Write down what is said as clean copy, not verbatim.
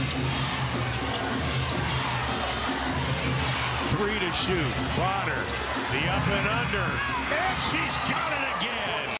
Three to shoot. Bonner, the up and under, and she's got it again.